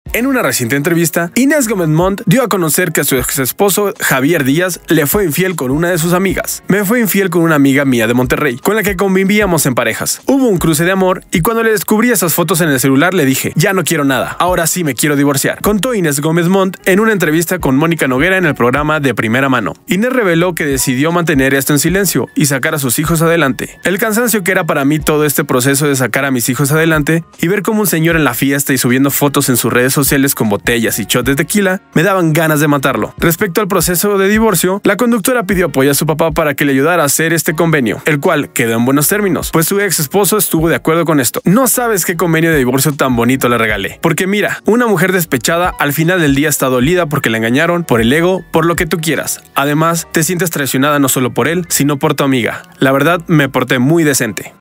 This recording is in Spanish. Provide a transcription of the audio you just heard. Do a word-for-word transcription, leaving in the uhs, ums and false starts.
En una reciente entrevista, Inés Gómez Montt dio a conocer que a su ex esposo Javier Díaz le fue infiel con una de sus amigas. Me fue infiel con una amiga mía de Monterrey, con la que convivíamos en parejas. Hubo un cruce de amor y cuando le descubrí esas fotos en el celular le dije, ya no quiero nada, ahora sí me quiero divorciar, contó Inés Gómez Montt en una entrevista con Mónica Noguera en el programa De Primera Mano. Inés reveló que decidió mantener esto en silencio y sacar a sus hijos adelante. El cansancio que era para mí todo este proceso de sacar a mis hijos adelante y ver cómo un señor en la fiesta y subiendo fotos en sus redes sociales con botellas y shots de tequila me daban ganas de matarlo. Respecto al proceso de divorcio, la conductora pidió apoyo a su papá para que le ayudara a hacer este convenio, el cual quedó en buenos términos, pues su ex esposo estuvo de acuerdo con esto. No sabes qué convenio de divorcio tan bonito le regalé, porque mira, una mujer despechada al final del día está dolida porque la engañaron, por el ego, por lo que tú quieras. Además, te sientes traicionada no solo por él, sino por tu amiga. La verdad, me porté muy decente.